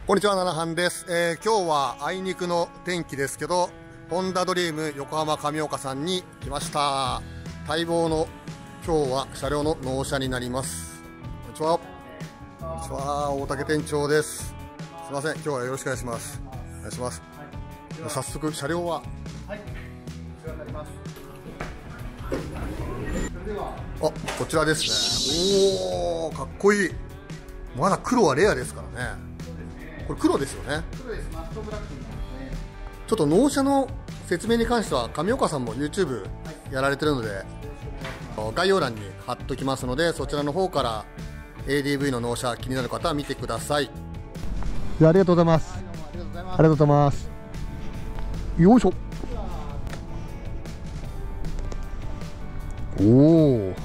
こんにちは、七飯です。今日はあいにくの天気ですけど、ホンダドリーム横浜上岡さんに来ました。待望の今日は車両の納車になります。こんにちは。こんにちは、大竹店長です。すいません、今日はよろしくお願いします。お願いします。早速車両は、はい、こちらになります。あ、こちらですね。おー、かっこいい。まだ黒はレアですからね。これ黒ですよね。黒です。マットブラックになりますね。ちょっと納車の説明に関しては上岡さんも YouTube やられてるので、概要欄に貼っときますので、そちらの方から ADV の納車気になる方は見てください。ありがとうございます。ありがとうございます。よいしょ。おお。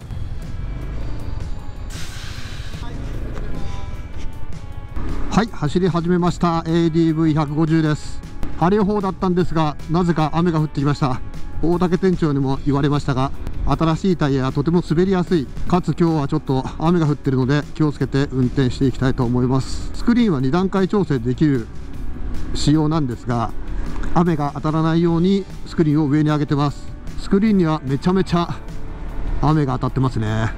はい、走り始めました。 ADV150 です。晴れ予報だったんですが、なぜか雨が降ってきました。大竹店長にも言われましたが、新しいタイヤはとても滑りやすい、かつ今日はちょっと雨が降っているので気をつけて運転していきたいと思います。スクリーンは2段階調整できる仕様なんですが、雨が当たらないようにスクリーンを上に上げてます。スクリーンにはめちゃめちゃ雨が当たってますね。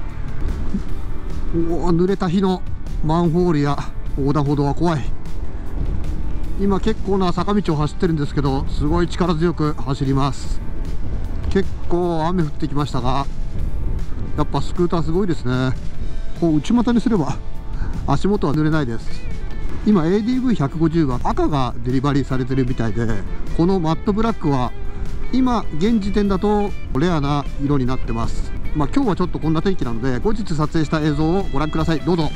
濡れた日のマンホールや横断歩道は怖い。今結構な坂道を走ってるんですけど、すごい力強く走ります。結構雨降ってきましたが、やっぱスクーターすごいですね。こう内股にすれば足元は濡れないです。今 ADV150 は赤がデリバリーされてるみたいで、このマットブラックは今現時点だとレアな色になってます。今日はちょっとこんな天気なので、後日撮影した映像をご覧ください。どうぞ。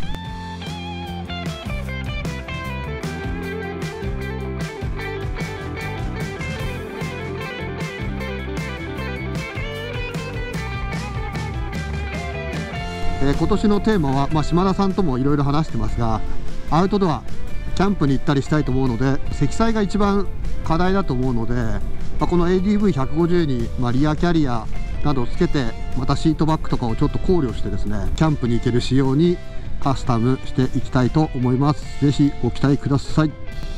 今年のテーマは、島田さんともいろいろ話してますが、アウトドアキャンプに行ったりしたいと思うので、積載が一番課題だと思うので、この ADV150 に、リアキャリアなどをつけて、またシートバッグとかをちょっと考慮してですね、キャンプに行ける仕様にカスタムしていきたいと思います。ぜひご期待ください。